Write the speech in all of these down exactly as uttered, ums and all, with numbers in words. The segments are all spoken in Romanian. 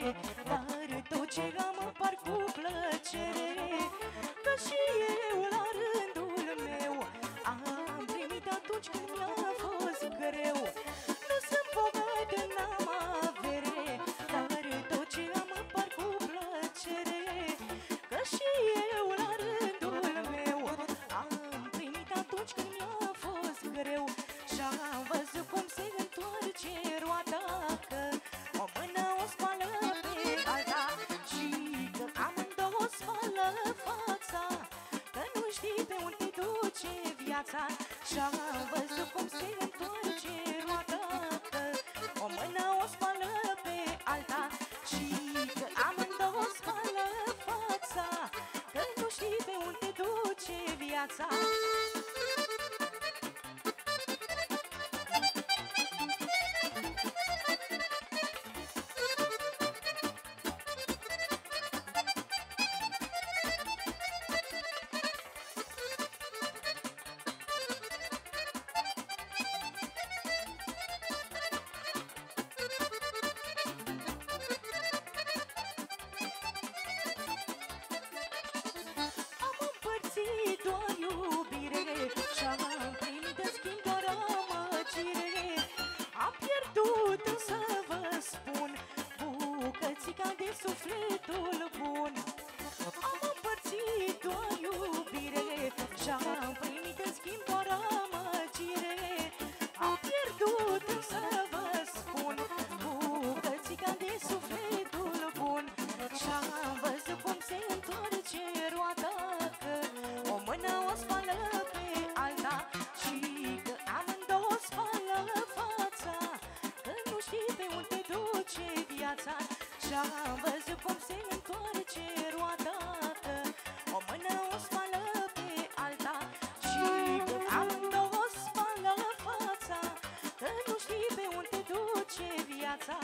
dar tot ce am împar cu plăcere, că și eu la rândul meu am primit atunci când mi-a fost greu. Nu sunt bogat, n-am avere, dar tot ce am împar cu plăcere, că și eu la rândul meu am primit atunci când mi-a fost greu. Și-am văzut cum se întoarce roata, că o mână o spală pe alta și că amândouă spală fața, că nu știi pe unde duce viața. Și-am văzut cum se întoarce roata, că o mână o spală pe alta și că amândouă spală fața, că nu știi pe unde duce viața. Doar iubire și-am primit în schimb doar amăgire. Am pierdut, însă vă spun, bucățica de sufletul bun. Am împărțit doar iubire și-am primit în schimb doar amăgire. Am pierdut, însă vă spun, bucățica de sufletul bun. Și-am văzut cum se întoarce roata, că o mână o spală pe alta și că amândouă spală fața, că nu știi pe unde duce viața. Și-am văzut cum se întoarce roata, că o mână o spală pe alta și că amândouă spală fața, că nu știi pe unde duce viața.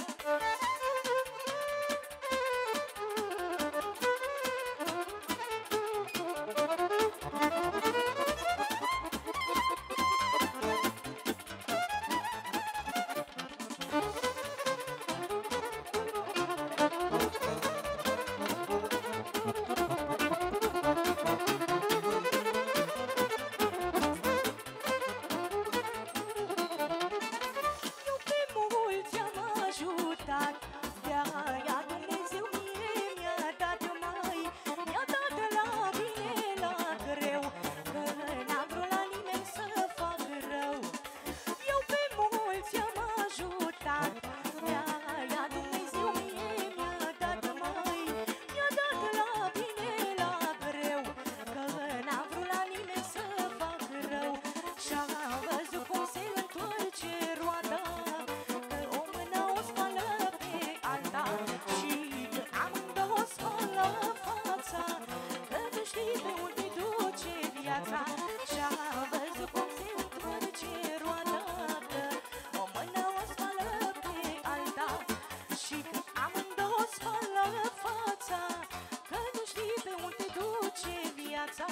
De-aia Dumnezeu mie mi-a dat mai, mi-a dat la bine, la greu, că n-am vrut la nimeni să fac rău. Eu pe mulți am ajutat, de-aia Dumnezeu mie mi-a dat mai, mi-a dat la bine, la greu, că n-am vrut la nimeni să fac rău. Și-am văzut cum se întoarce roata, că o mână o spală pe alta și că amândouă spală fața, că nu știi pe unde duce viața. Și-am văzut cum se întoarce roata, că o mână o spală pe alta și că amândouă spală fața, că nu știi pe unde duce viața.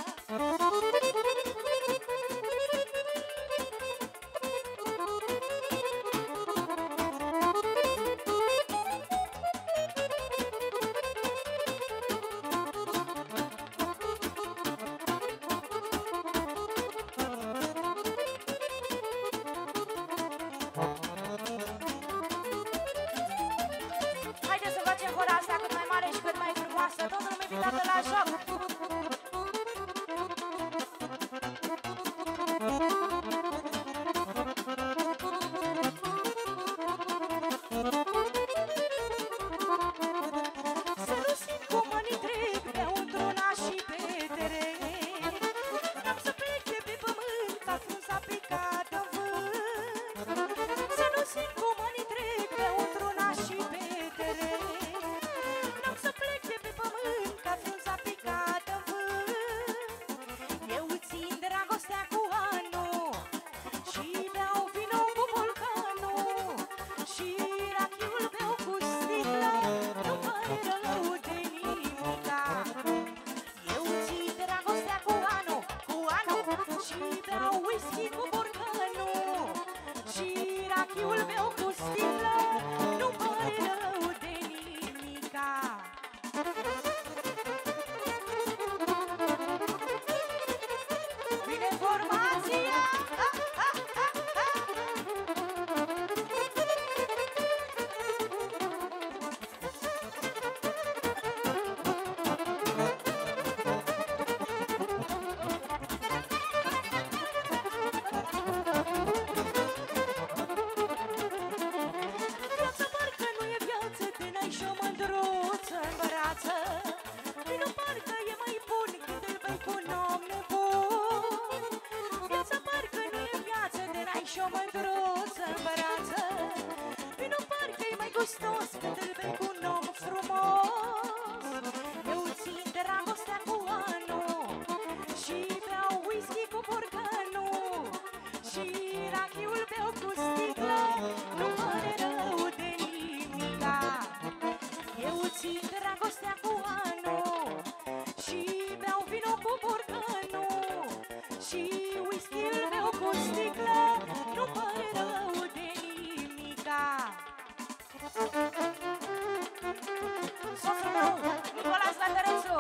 Haideți să facem hora asta cât mai mare și cât mai frumoasă. Toată lumea invitată la joc. Să nu simt cum mă-ni trec pe un trona și pe teren. N-am să plec de pe pământ ca frunza picată în vânt. Să nu simt cum mă-ni trec pe un trona și pe teren. N-am să plec de pe pământ ca frunza picată și o mândruță în brață. Vinul parcă-i mai gustos când îl bei cu un om frumos. Eu țin dragostea cu anul și beau whisky cu borcanul și rachiul beau cu sticlă, nu-mi pare rău de nimica. Eu țin dragostea cu anul și beau vino cu borcanul și whisky-l beau cu sticlă, nu-mi pare rău de nimica. Soțul meu, Nicolas Latărețu!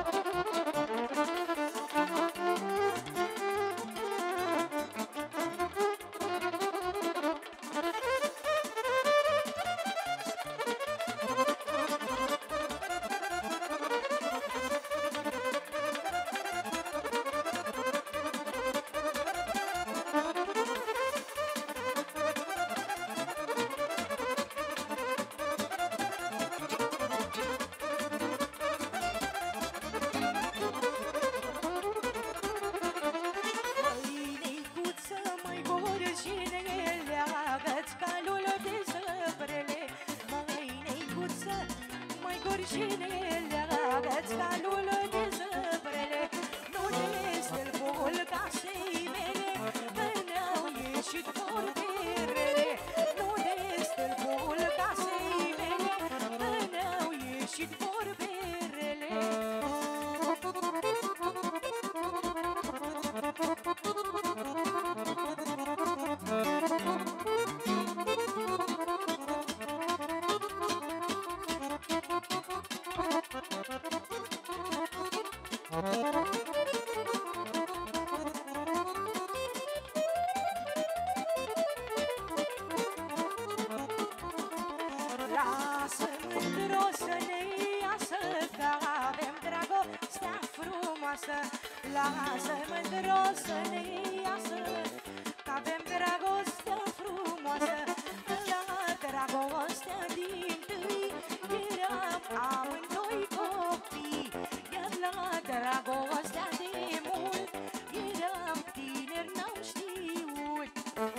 Lasă mândros să ne iasă, că avem dragostea frumoasă. La dragostea dintâi eram amândoi copii, iar la dragostea de mult eram tineri, n-am știut.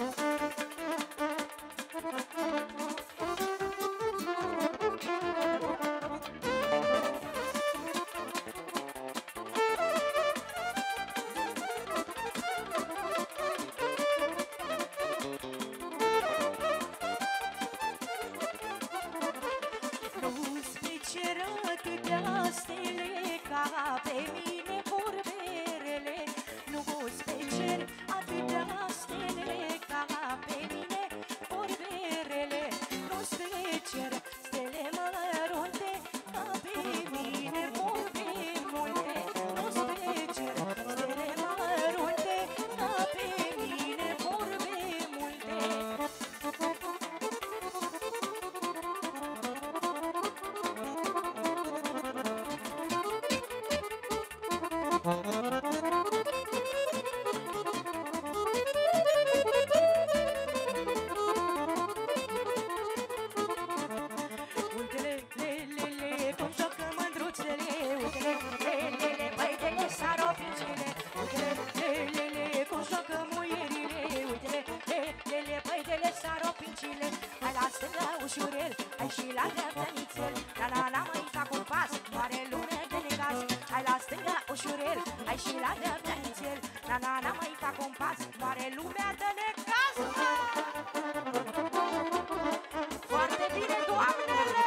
Ușurel, ai și la dreapta nițel, la la la mai fac un pas, mare lume de necaz. Hai la stânga ușurel, ai și la dreapta nițel, la la la mai fac un pas, mare lumea de necaz. Foarte bine, doamnele!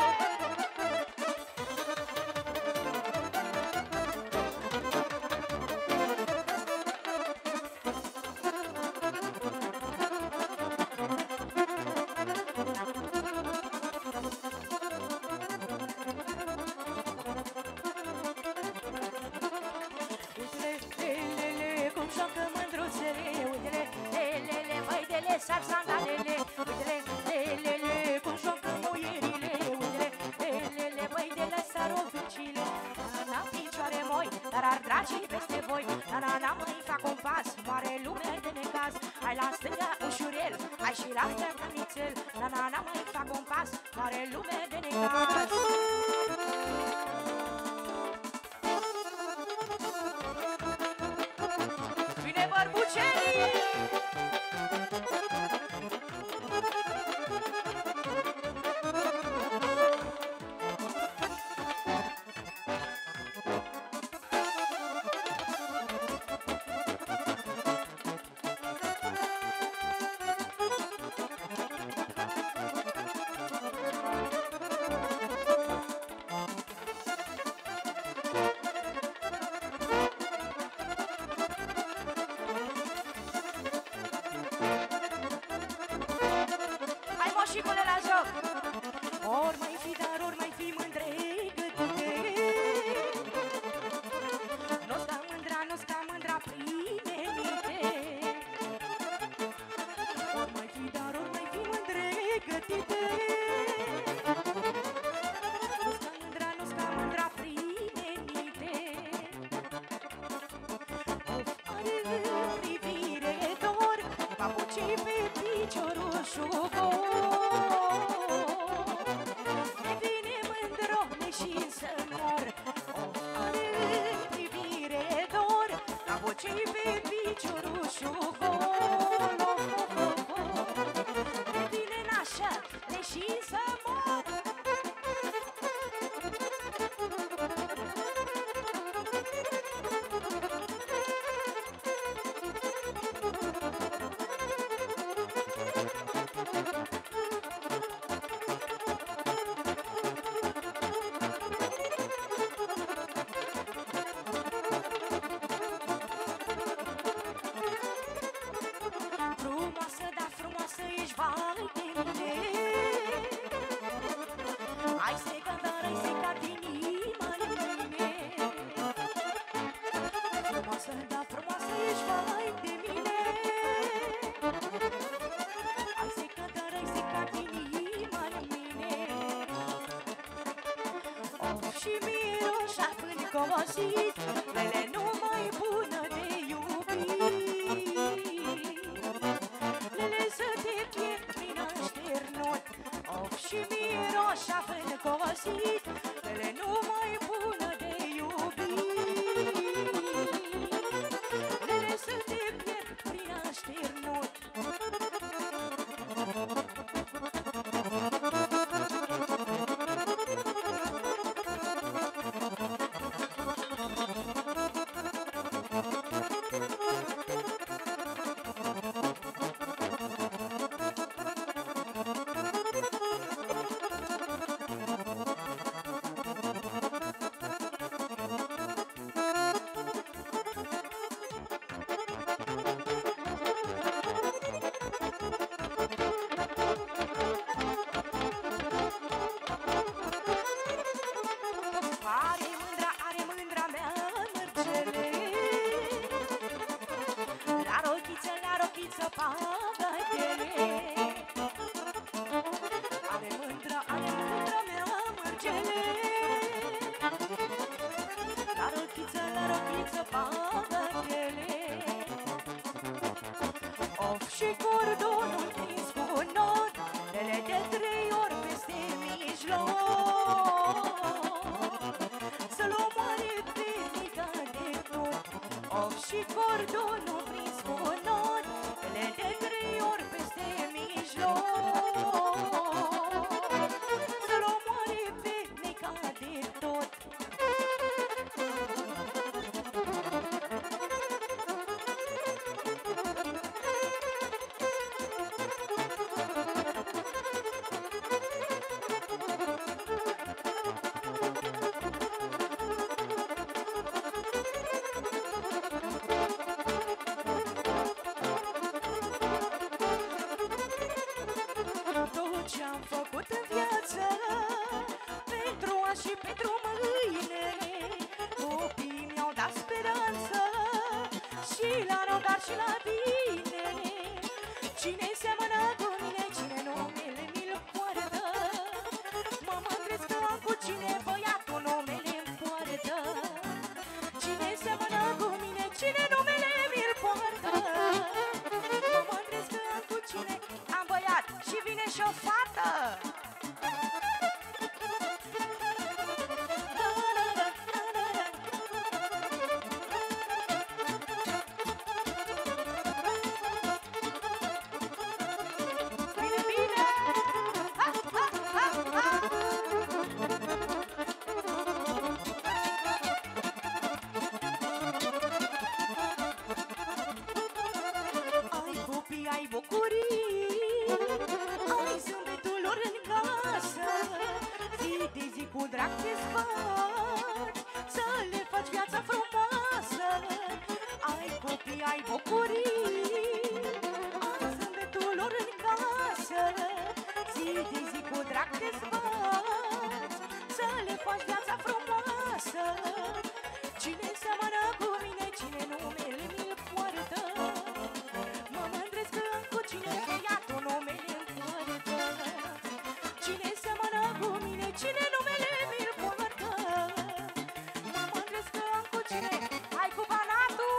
Sar sandalele, uite-le, lelele, cum joacă muierile, uite-le, lelele, băi de le saroficile. Na, picioare moi, dar ar dragii peste voi. Na, na, na, măi, fac un pas, mare lume de necaz. Hai la stânga ușurel, hai și la dreapta nițel. Na, na, na, măi, fac un pas, mare lume de necaz. Bine, bărbucerii! și miroșa pâncosit, lele numai bună de iubit. Lele să te pierd prin așternut, of și miroșa pâncosit, lele numai bună de iubit. Lele să te pierd prin așternut. Și cordonul prins cu nod, lele de trei ori peste mijloc, să-l omoare pe mica de tot. Of și cordonul prins cu nod, lele de trei ori peste mijloc, să-l omoare pe mica de tot. Ce-am făcut în viață pentru azi și pentru mâine, copiii mi-au dat speranță și la rău, dar și la bine. Cine seamănă cu mine, cine numele mi-l poartă, mă mândresc că am cu cine băiatul numele-mi poartă. Cine seamănă cu mine, cine numele mi-l poartă, mă mândresc că am cu cine am băiat și vine și o fată. Bine, bine! Ha, ha, ha, ha! Ai copii, ai bucurii, ai zâmbetul lor în casă, zi de zi cu drag te-ți faci, să le faci viața frumoasă. Ai copii, ai bucurii, ai zâmbetul lor în casă, zi de zi cu drag te-ți faci, să le faci viața frumoasă. Cine seamănă cu mine, cine numele mi-l poartă, mă mândresc că am cu cine băiatul numele-mi poartă. Cine seamănă cu mine, cine numele mi-l poartă, mă mândresc că am cu cine. Hai cu banatul!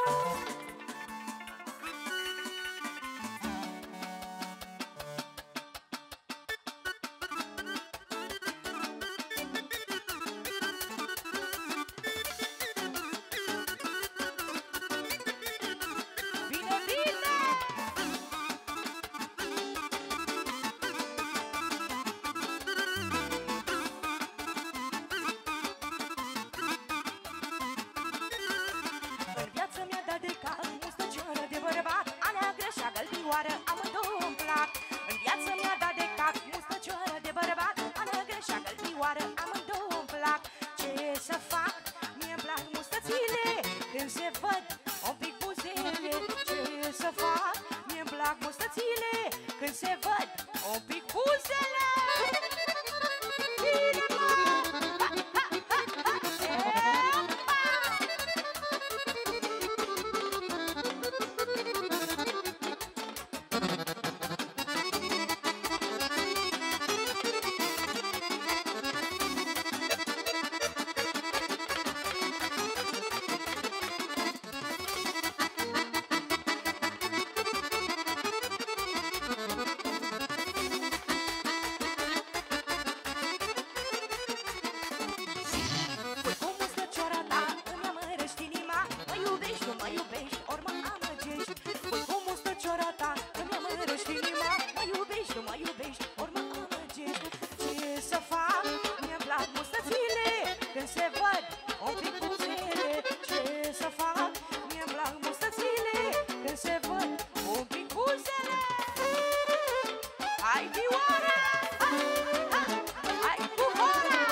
Hai, Fioara! Hai, cu hora!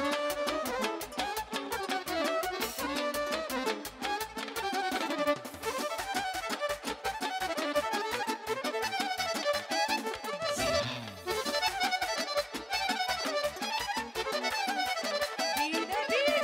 Bine, bine!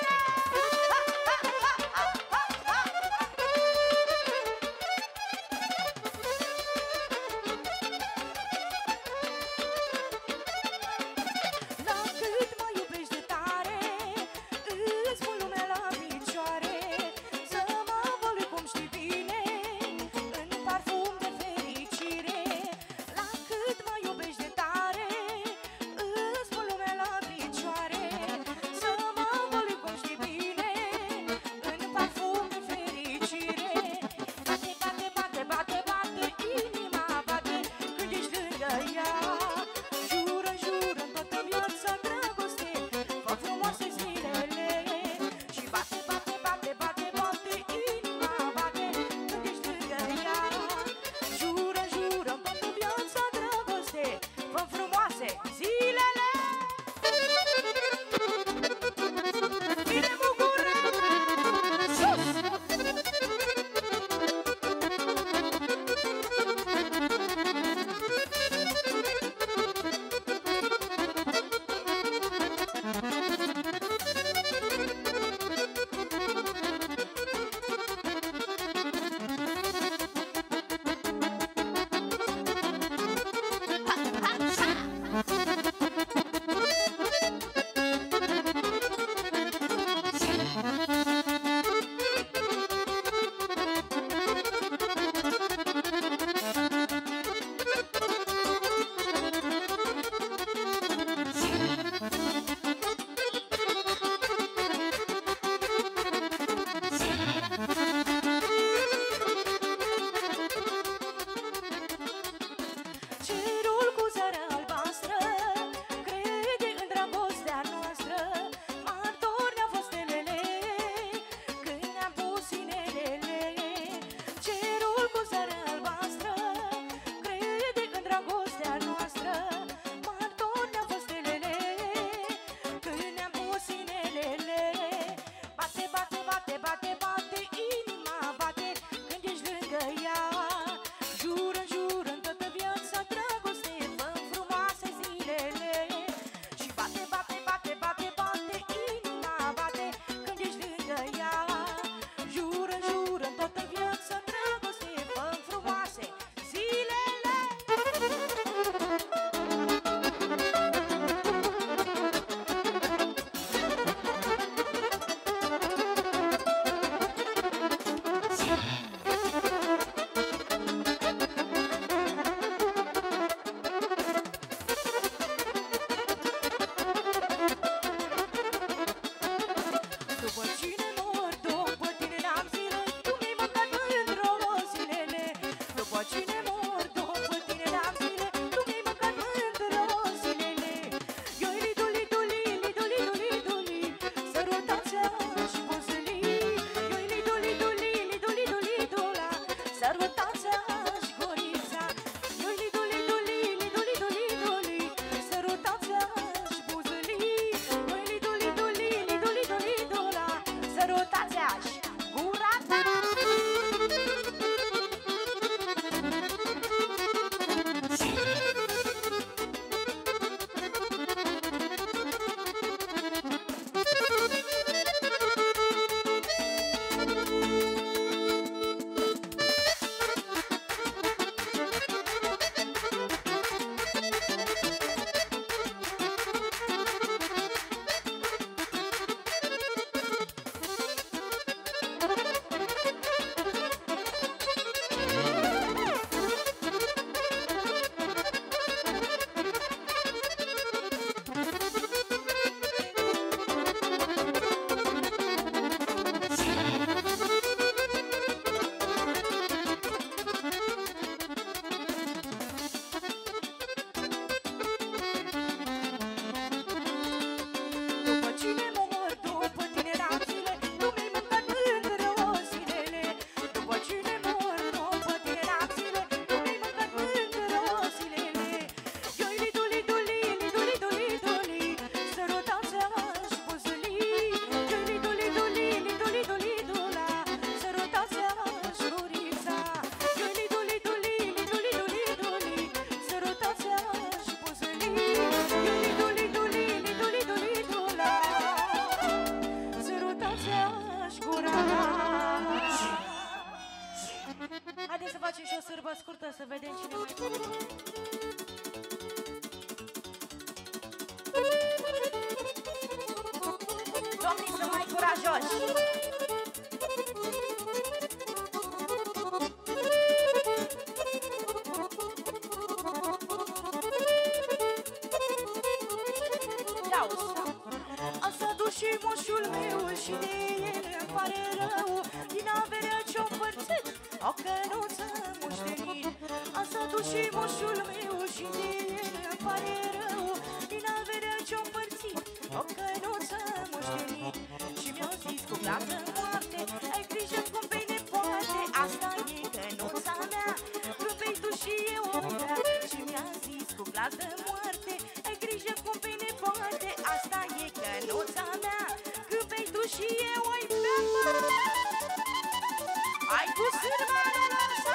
vorbă scurtă să vedem cine mai bine. Domnii sunt mai curajoși. Și moșul meu și de el îmi pare rău. Din averea ce-o împărțit o cănuță moștenit. A s-a dus și moșul meu și de el îmi pare rău. Din averea ce-o împărțit o cănuță moștenit. Și mi-au zis cu glas de moarte, ai grijă cum pe nepoate, asta e cănuța mea, rupei tu și eu o bea. Și mi-a zis cu glas de moarte, ai grijă cum pe nepoate, asta e cănuța mea, și eu ai bea. Ai cu sârma rălasă.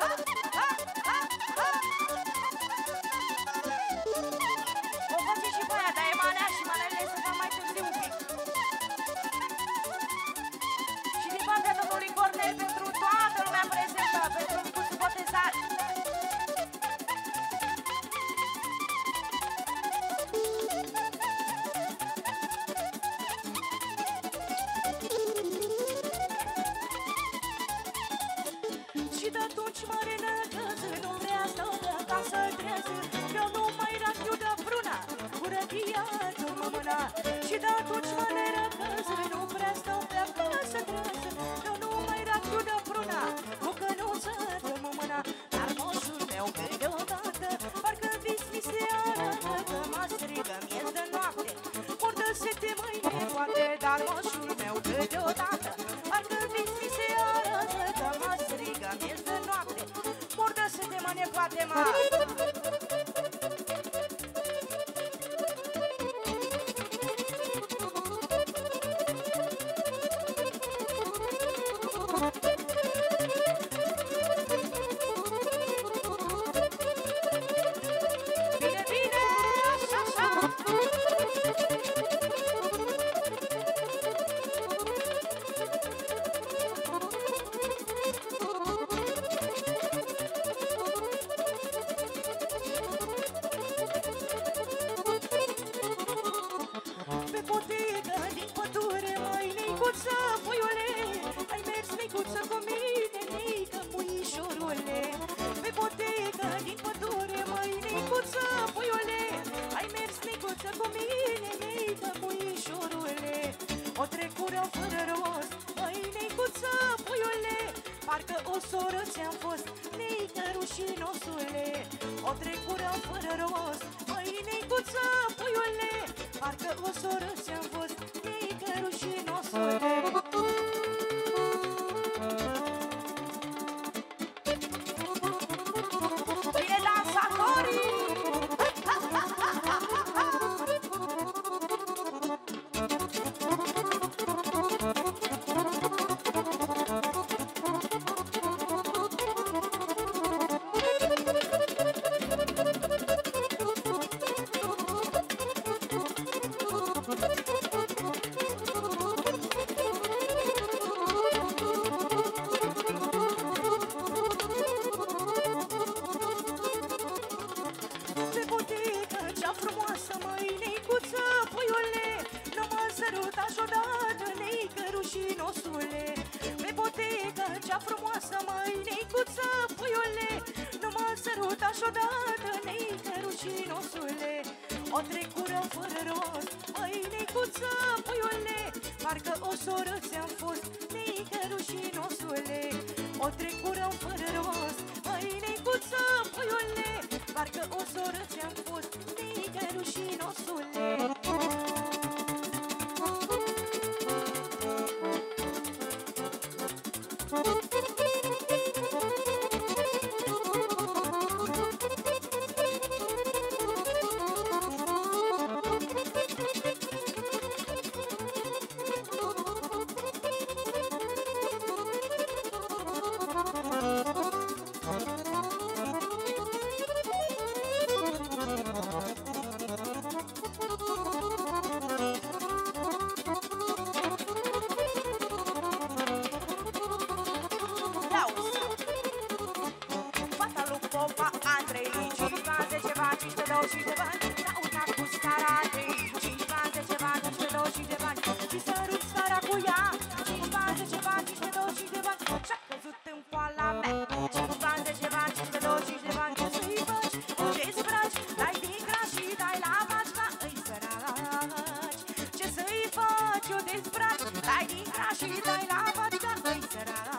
O face și pe aia, dar e manea și manele să fac mai târziu un pic. Și din partea domnului Cornel pentru toată lumea prezentă, pentru micuțul botezat. Și de atunci mă nerăcăză, nu prea stau pe acasă trăsă. Eu nu mai rachiu de pruna, cu cănuță dă-mă mâna. Dar moșul meu că deodată, parcă vis mi se arată, că mă strigă miez de noapte, ori de sete măi nepoate. Dar moșul meu că deodată, parcă vis mi se arată, că mă strigă miez de noapte, ori de sete măi nepoate, mă. douăzeci de bani, s-a urcat cu scara de cinci bani, zece bani, cincisprezece, douăzeci de bani, și sărut scara cu ea, cinci bani, zece bani, cincisprezece, douăzeci de bani, și-a căzut în poala mea, cinci bani, zece bani, cincisprezece, douăzeci de bani, ce să-i faci, o dezbraci, dai din craș și dai la vaci, ca îi săraci, ce să-i faci, o dezbraci, dai din craș și dai la vaci, ca îi săraci.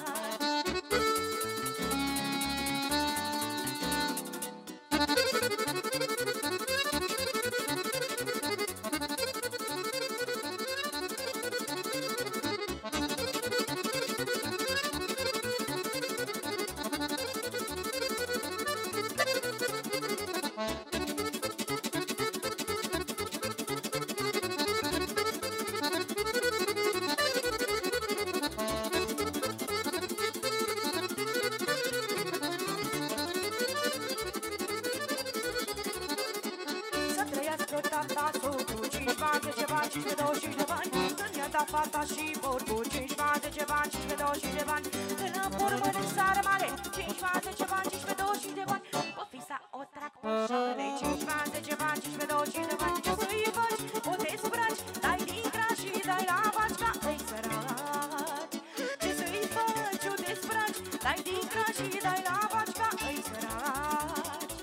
Fata și vorbu, cinci bani, zece bani, cincisprezece, douăzeci de bani, în urmă de sară mare, cinci bani, zece bani, cincisprezece, douăzeci de bani, pe fisa o trag pe șaptele, cinci bani, zece bani, cincisprezece, douăzeci de bani, ce să-i faci, o dezbraci, dai din craș și dai la vaci, ca îi săraci, ce să-i faci, o dezbraci, dai din craș și dai la vaci, ca îi săraci.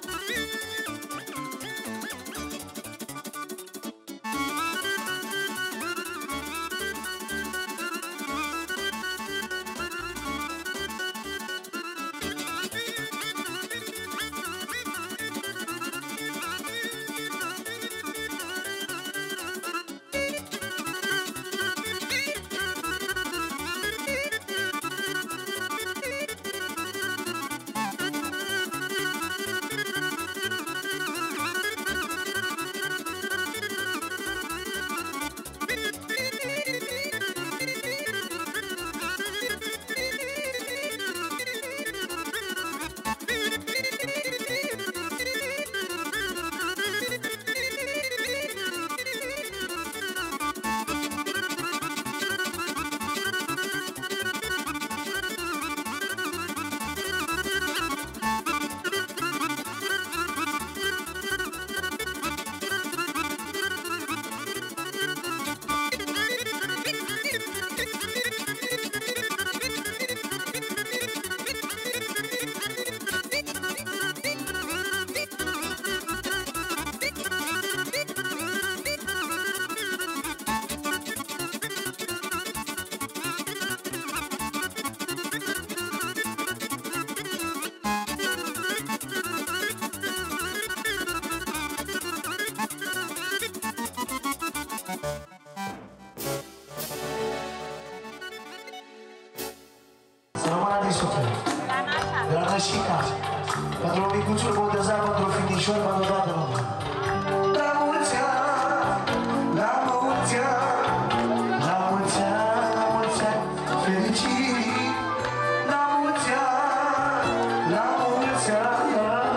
Pentru micuțul botezat, pentru finișor, pentru toată lumea. La mulți ani, la mulți ani, la mulți ani, la mulți ani, fericit. La mulți ani, la mulți ani,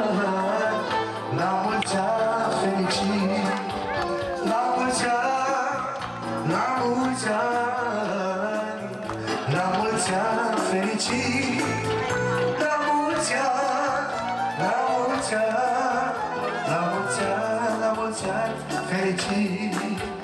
la mulți ani, fericit. La mulți ani, la mulți ani, la mulți ani, fericit. La mulți ani, la mulți ani, la mulți ani, fericit.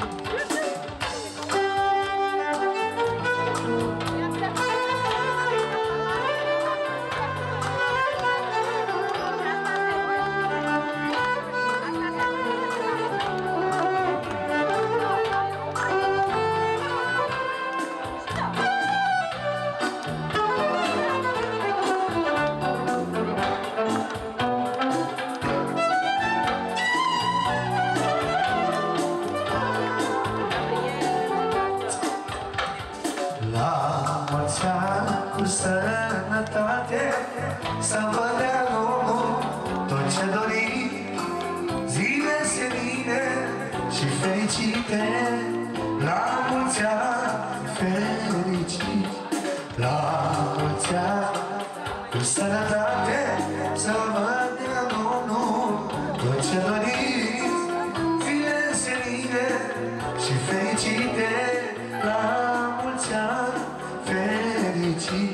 Cu sănătate, să vă dea Domnul tot ce doriți, zile serine și fericite. La mulți ani fericit, la mulți ani cu sănătate, să vă dea Domnul tot ce doriți, zile serine și fericite. La mulți ani fericit,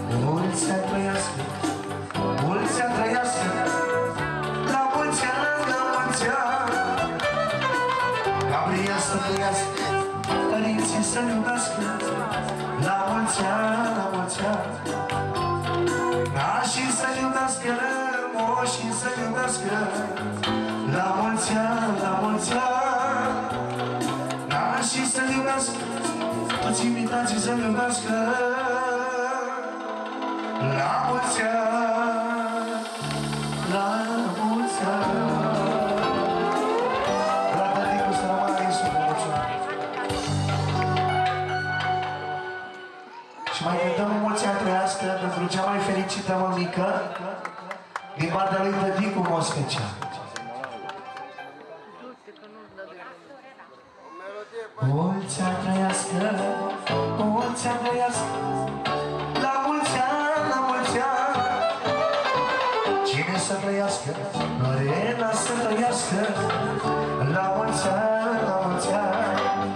mulți ani trăiască, mulți ani trăiască, la mulți ani părinții să-l iubească, la mulți ani, la mulți ani. Nașii să-l iubească, moșii să-l iubească, la mulți ani, la mulți ani. Nașii să-l iubească, toți invitații să-l iubească, la mulți ani, la mulți ani. La tăticul să rămână din suflet, mulțumesc. Și mai cântăm o mulți ani trăiască pentru cea mai fericită mămică din partea lui tăticu Moscăcea. Mulți ani trăiască, mulți ani trăiască, la mulți ani, la mulți ani. Cine să trăiască? Lorena să trăiască, la mulți ani, la mulți ani.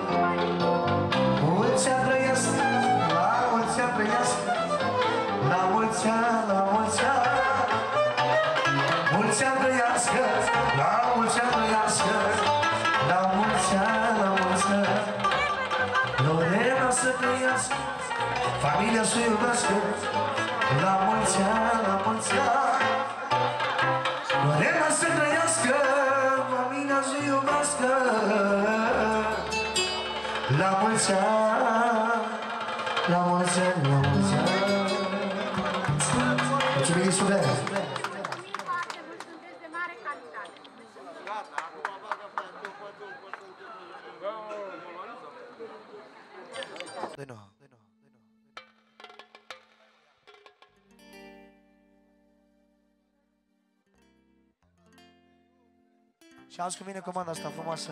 Mulți ani trăiască, la mulți ani trăiască, la mulți ani, la mulți ani. Mulți ani trăiască, la mulți ani trăiască, la mulți ani, la mulți ani. Lorena să trăiască, familia să iubească, la mulți ani, la mulți ani. Lorena să trăiască, familia să iubească, la mulți ani, la mulți ani, la mulți ani. Mulțumim, Iisule! De nou, de nou, de nou. Și azi cu mine comanda asta frumoasă.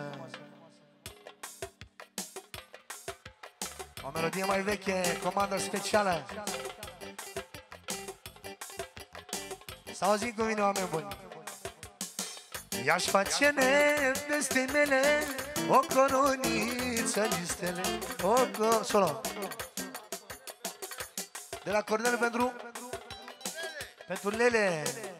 O melodie mai veche, comandă specială. S-au auzit cu mine, oameni buni. I-aș face neveste mele o coroniță din stele, o co... Solo. De la Cornel pentru... Pentru Lele.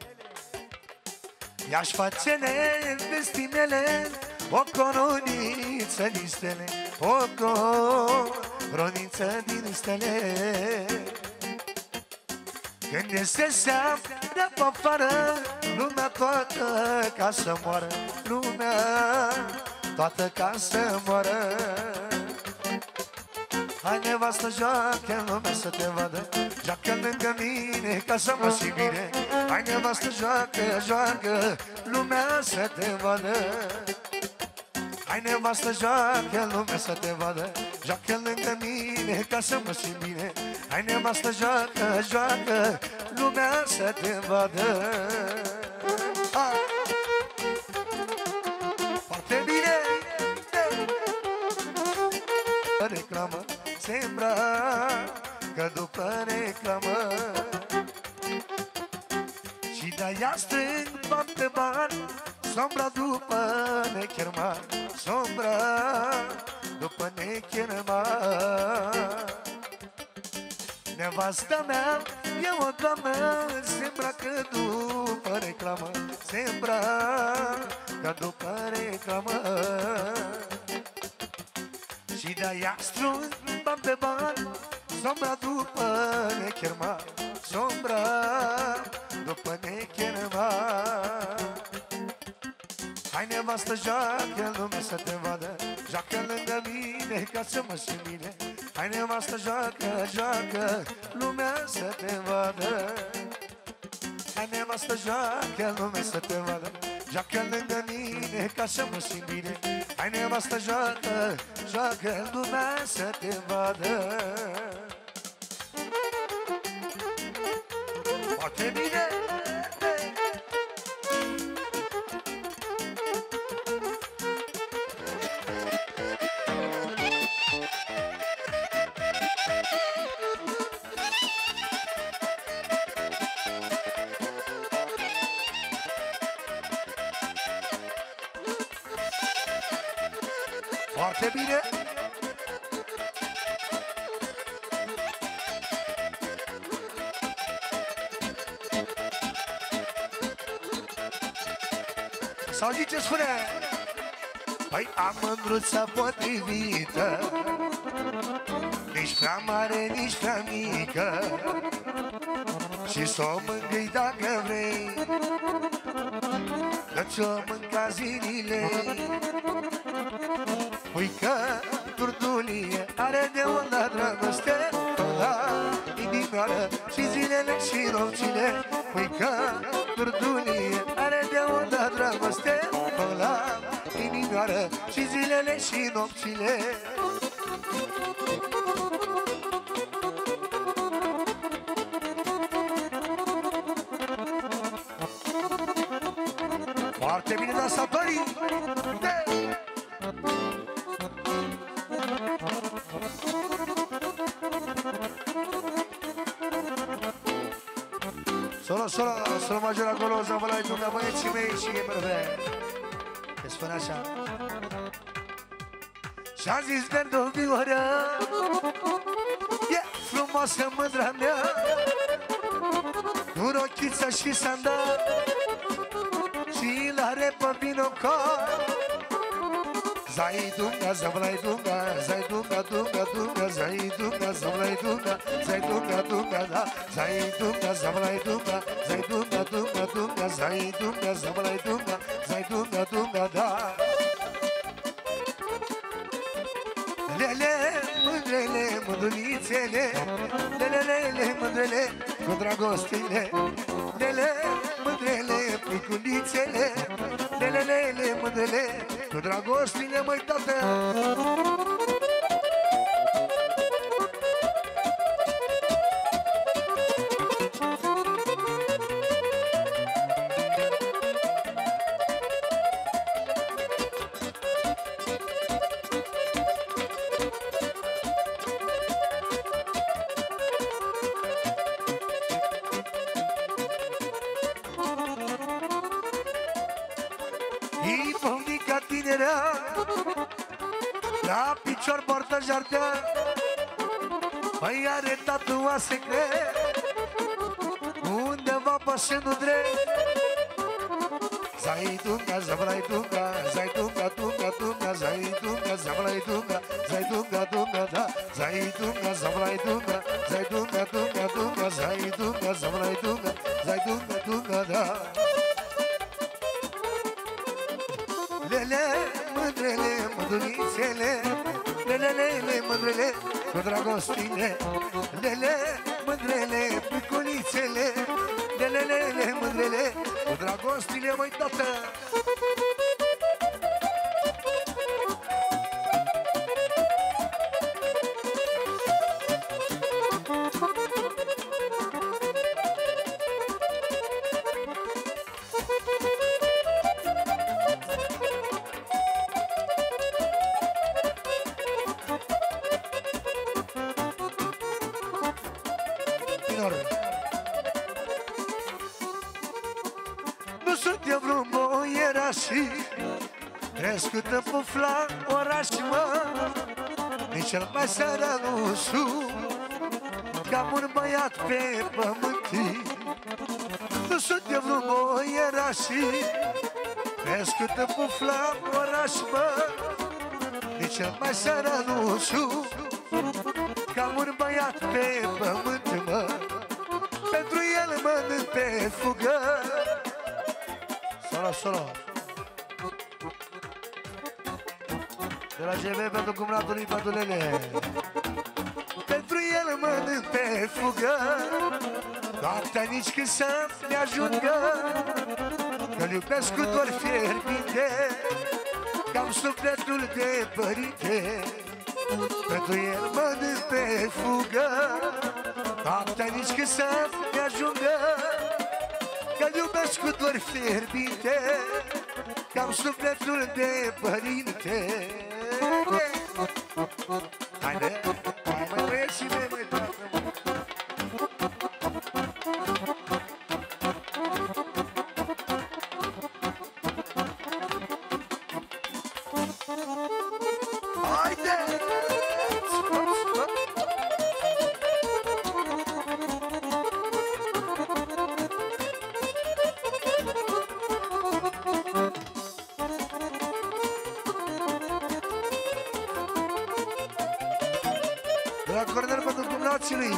I-aș face neveste mele o coroniță din stele, o coroniță din stele. Când este seara pe afară, lumea toată ca să moară, lumea toată ca să moară. Hai nevastă, joacă în lume să te vadă, joacă lângă mine ca să mă simt bine. Hai nevastă, joacă, joacă, lumea să te vadă. Hai nevastă, joacă în lume să te vadă, joacă lângă mine ca să mă simt bine. Hai nevastă, joacă, joacă, lumea să te vadă. Ha! Foarte bine! Reclamă, se îmbracă după reclamă, și de-aia strâng bani pe bani, sombra după necherman, sombra după necherman. Nevasta mea e o doamnă, se îmbracă după reclamă, se îmbracă după reclamă. Și de-aia strâng bani pe bani, sombra după necherman, sombra după necherman. Hai nevastă, joacă în lume să te vadă, joacă lângă mine ca să mă simt bine. Hai nevastă, joacă, joacă, lumea să te vadă. Hai nevastă, joacă în lume să te vadă, joacă lângă mine ca să mă simt bine. Hai nevastă, joacă, joacă, lumea să te vadă. Foarte bine! Foarte bine! Sau zice, spune! Păi am mândruța potrivită, prea mare, nici prea mică, și s-o mângâi dacă vrei, că ți-o mânca zilile. Ui că turdulie are de una dragoste, la inimioară și zilele și nopțile. Ui că turdulie are de una dragoste, la inimioară și zilele și nopțile. Foarte bine dansatorii! Solo, solo, solo maggiore golosa, vă la dunga băieții mei și e bărbe. Că spune așa. Și-a zis Verdu Vioră, e frumoasă mândra mea, cu rochiță și sandal, și l-are pe binocor. Zai dunga, zavlai dunga, zai dunga, dunga, dunga, zai dunga, zavlai dunga, zai dunga, dunga, da, zai dunga, zavlai dunga, zai dunga, dunga, dunga, zai dunga, zavlai dunga, zai dunga, dunga, da. Lele, mândrele, mândrulițele, lelelele, mândrele, cu dragostile, lele, mândrele, pliculițele, lelelele, mândrele, cu dragostile, măi, tată! La picior poartă jardea, păi are tatua secret, undeva pășându drept. Zai dunga, zavlai dunga, zai dunga, dunga, dunga, zai dunga, zavlai dunga, zai dunga, dunga, da, zai dunga, zavlai dunga, zai dunga, dunga, dunga, zai dunga, zavlai dunga, zai dunga, dunga, da. Lele, mândrele, mândrulițele, lelelele, mândrele, cu dragostile, lele, mândrele, piculițele, lelelele, mândrele, cu dragostile, măi, tată! Nu sunt eu vreun boieraș, crescută pe flan oraș, mă, nici cel mai sărat nu sunt, ca un băiat pe pământ. Nu sunt eu vreun boieraș, crescută pe flan oraș, mă, nici cel mai sărat nu sunt, ca un băiat pe pământ, mă. Pentru el mănânc pe fugă. Solo, solo. De la G V pentru cumnatul lui Pădulele. Pentru el mănânc pe fugă, noaptea nici când să-mi ajungă, că-l iubesc cu dor fierbinte, că-am sufletul de părinte. Pentru el mănânc pe fugă, noaptea nici când să-mi ajungă, că-l iubesc cu dor fierbinte, că-am sufletul de părinte. Haide, hai măi băieții mei, măi, toată, mă. Haide! La Cornel pentru cumnații lui.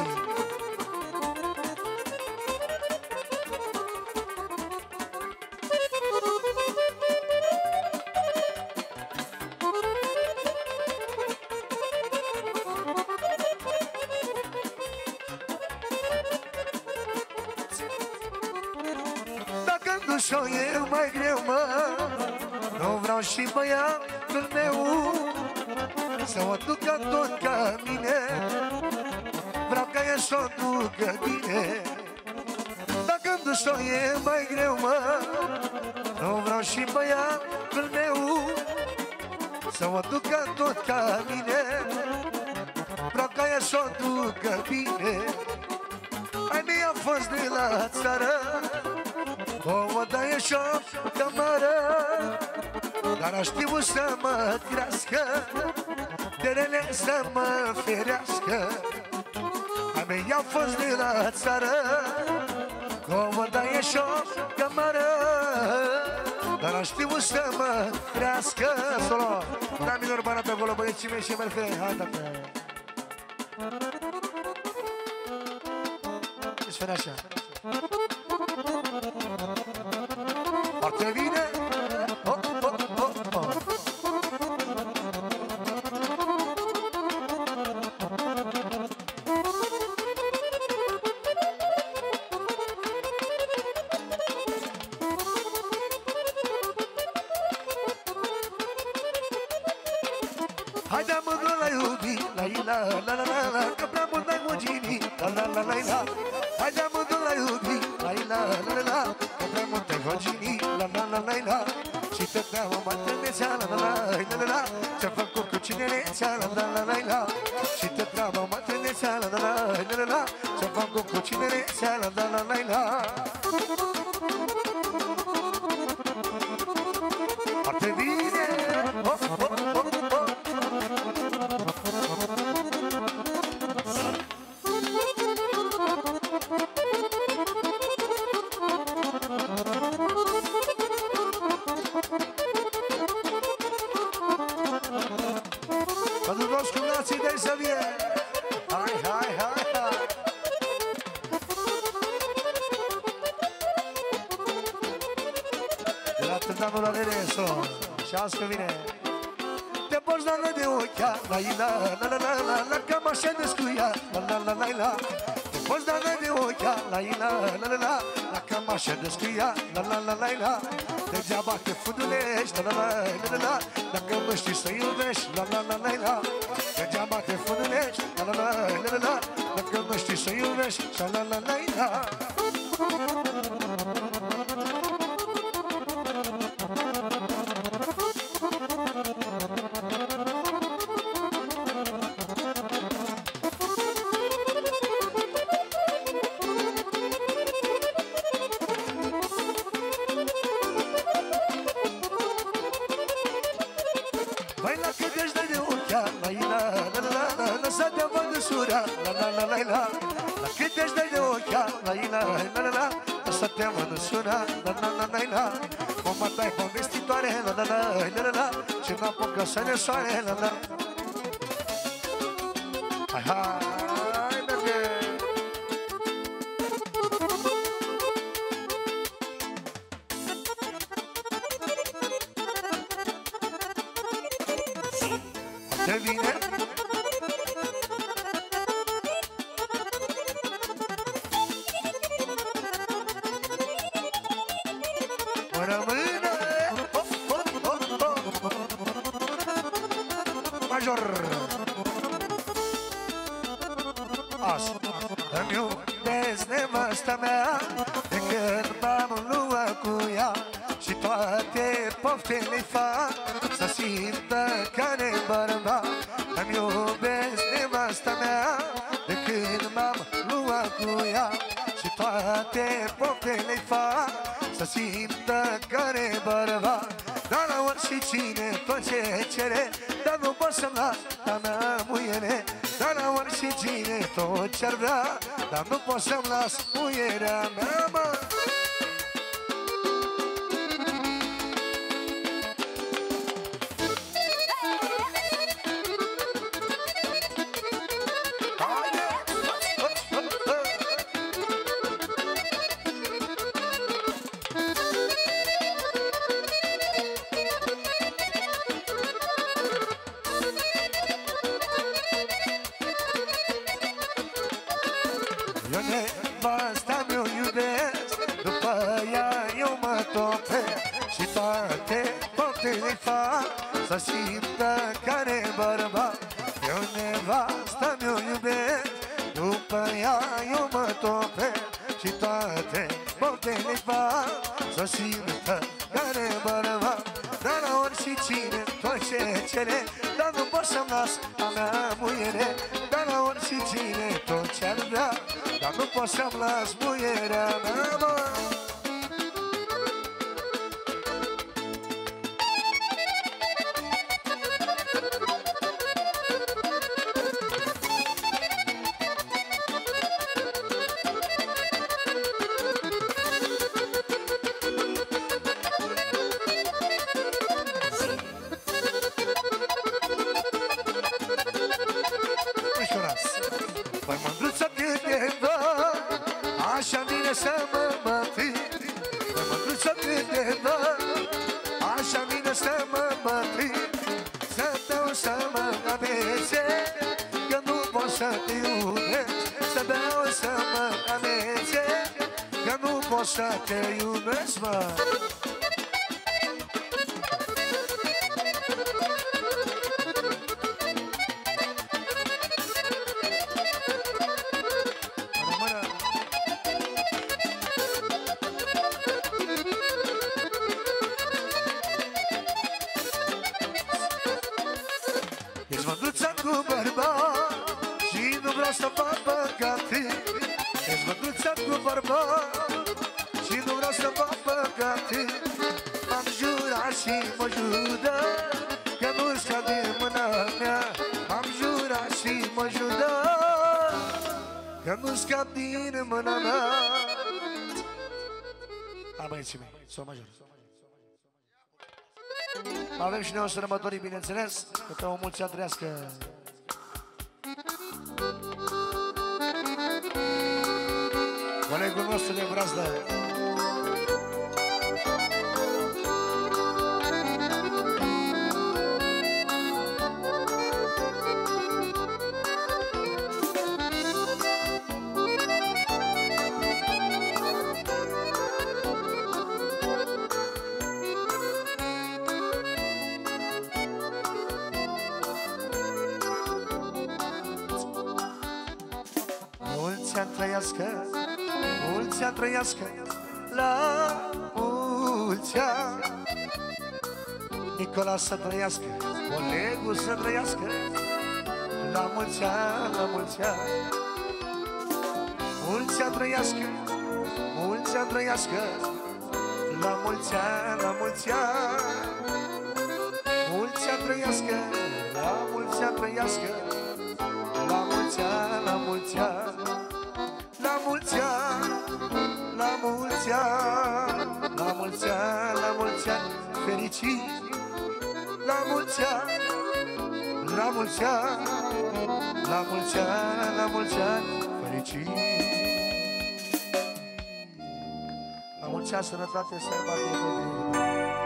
Dacă nu știu eu mai greu, mă, nu vreau și băiatul meu să o ducă tot ca mine. Vreau ca ea să o ducă bine. Dacă nu știu eu mai greu, mă, nu vreau și băiatul meu să o ducă tot ca mine. Vreau ca ea să o ducă bine. Ai mei a fost de la țară, o odaie și o cămară, dar a știut să mă crească, de rele să mă ferească. A mei a fost de la țară, o odaie și o cămară, dar a știut să mă crească. Solo, da minor bana pe acolo, băieții mei și merfe. Hai, tată. Ești fără așa. Foarte bine. Oh, oh, oh, oh. Haide amândoi la iubi, la ila, la la la la, că prea mult n-ai mugini, la la la la la. Haide amândoi la iubi, la ila, la la la, că prea mult n-ai mugini, la la la la la. Și te treabă mă trânețea, la la la la la, ce-a făcut cu cinerețea, la la la la la. Și te treabă mă trânețea, la la la la la, ce-a făcut cu cinerețea, la la la la la. Foarte bine, oh, oh, oh, oh. Că vine. Te poți da de ochia, la la la la la la la, cam așa descuia, la la la la la. Te poți da de ochia, la la la la la la, cam așa descuia, la la la la la. Degeaba te fudulești, la la la la la, dacă mă știi să iubești, la la la la la. Degeaba te fudulești, la la la la la, dacă mă știi să iubești, la la la la la. Mă-tai povestitoare, la la la la la la, și n-apucă să ne soare, la la. Hai, hai, merge! Foarte bine! Îmi iubesc nevastă mea, de când m-am luat cu ea, și toate poftele-i fac să simtă ca-ne bărbat. Îmi iubesc nevastă mea, de când m-am luat cu ea, și toate poftele-i fac să simtă ca-ne bărbat. Dar la orice cine tot ce cere, dar nu pot să-mi las a mea muiere. Dar la orice cine tot ce-ar vrea, dar nu pot să-mi las muierea mea, mă. Eu nevasta mi-o iubesc, după ea eu mă topesc și toate poftele fac să simtă care bărbat. Eu nevasta mi-o iubesc, după ea eu mă topesc și toate poftele fac să simtă care bărbat. Dar la orice cine, tot ce cere, dar nu pot să-mi las a mea muiere. Dar la orice cine, tot ce-ar vrea, dar nu pot să-mi las muierea mea, mă. Așa vine să mă băti, mă mândruță de văd. Așa vine să mă băti, să beau să mă ameze, că nu pot să te iubesc. Să beau să mă ameze, că nu pot să te iubesc, mă. Să fac păcate, ești mândruța cu bărbat și nu vreau să fac păcate. M-am jurat și mă judă că nu scap din mâna mea. M-am jurat și mă judă că nu scap din mâna mea. Hai băieții mei, s-o major. Avem și noi o sărbătorii, bineînțeles, că pe o mulți ani trăiască. Colegul nostru de brazdă. Mulți ani trăiască, mulți ani trăiască, la mulți ani. Nicola să trăiască, colegul să trăiască, la mulți ani, la mulți ani. Mulți ani trăiască, mulți ani trăiască, la mulți ani, la mulți ani. Mulți ani trăiască, la mulți ani trăiască, la mulți ani, la mulți ani. La mulți ani, la mulți ani, la mulți ani, la mulți ani, fericit. La mulți ani, la mulți ani, la mulți ani, la mulți ani, fericit. La mulți ani, sănătate, să aibă de.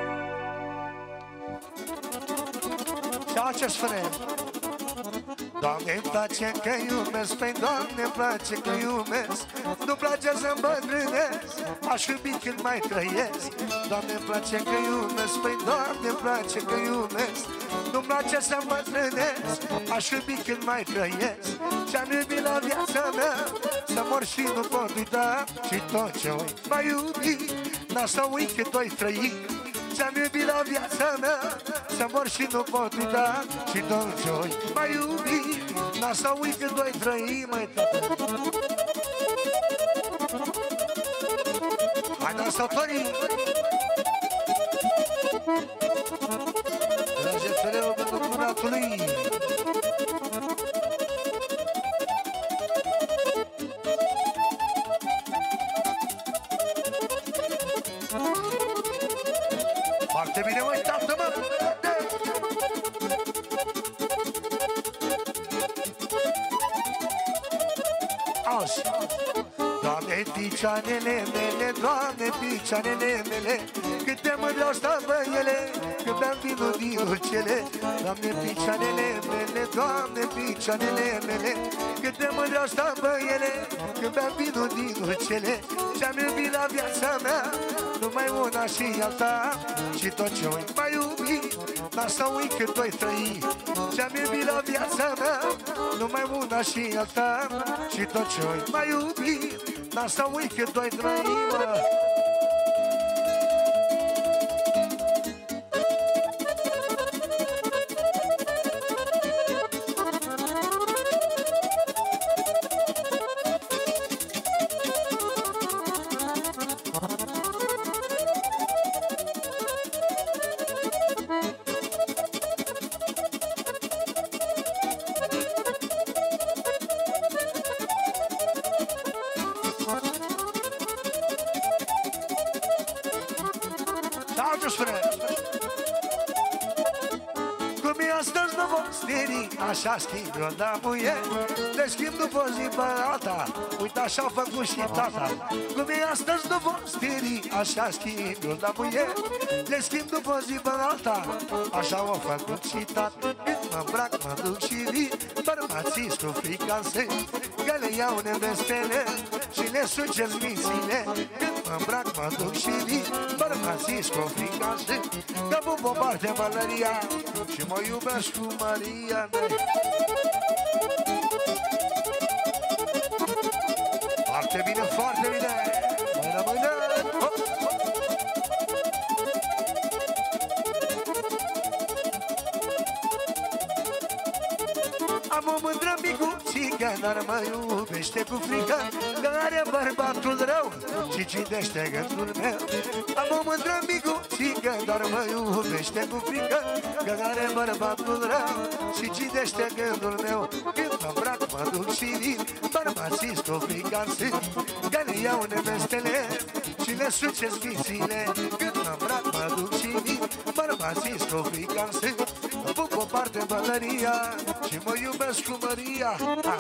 Și ce spune? Doamne-mi place că iubesc, păi Doamne-mi place că iubesc. Nu-mi place să îmbătrânesc, aș iubi când mai trăiesc. Doamne-mi place că iubesc, păi Doamne-mi place că iubesc. Nu-mi place să îmbătrânesc, aș iubi când mai trăiesc. Ce-am iubit la viața mea, să mor și nu pot uita. Și tot ce oi mai iubi, n-a să uit cât oi trăi. Ce-am iubit la viața mea, să mor și nu pot uita. Și tot ce-oi mai iubi, n-a să uit cât doi trăi, măi, tată. Hai, dansatorii! Trăgețeleu pentru curatului! Foarte bine, măi, tată, mă! Auzi! Doamne, Doamne, picioanele mele, Doamne, picioanele mele, câte mândreau stau ele, când beam vinul din dulcele. Doamne, picioanele mele, Doamne, picioanele mele, câte mândreau stau ele, când beam vinul din dulcele. Și-am iubit la viața mea, numai una și alta, și tot ce oi mai iubi, n-a să uit cât voi trăi. Și-am iubit la viața mea, numai una și alta, și tot ce oi mai iubi, n-a să uit cât voi trăi, mă. Așa schimb eu la muie, le schimb după zi pe alta. Uite așa-a făcut și tata. Cum e astăzi nu vom stiri, așa schimb eu la muie, le schimb după zi pe alta. Așa a făcut și tata. Când mă îmbrac, mă duc și vin, bărbații cu frica în sân, că le iau nevestele și le sucesc mințile. Când mă îmbrac, mă duc și vin, bărbații cu frica în sân, că pup o parte mălăria și mă iubesc cu Maria. Foarte bine, foarte bine! Mână, mână! Hop, hop. Am o mândră micuțică, dar mă iubește cu frică, că are bărbatul rău și cinește gândul meu. Am o mândră micuțică, dar mă iubește cu frică, că are bărbatul rău și cinește gândul meu. Când mă îmbrac, mă duc și vin, bărbații cu frica în sân, că le iau nevestele și le sucesc mințile. Când mă îmbrac, mă duc și vin, bărbații cu frica în sân, pup o parte bălăria și mă iubesc cu Maria. Ha.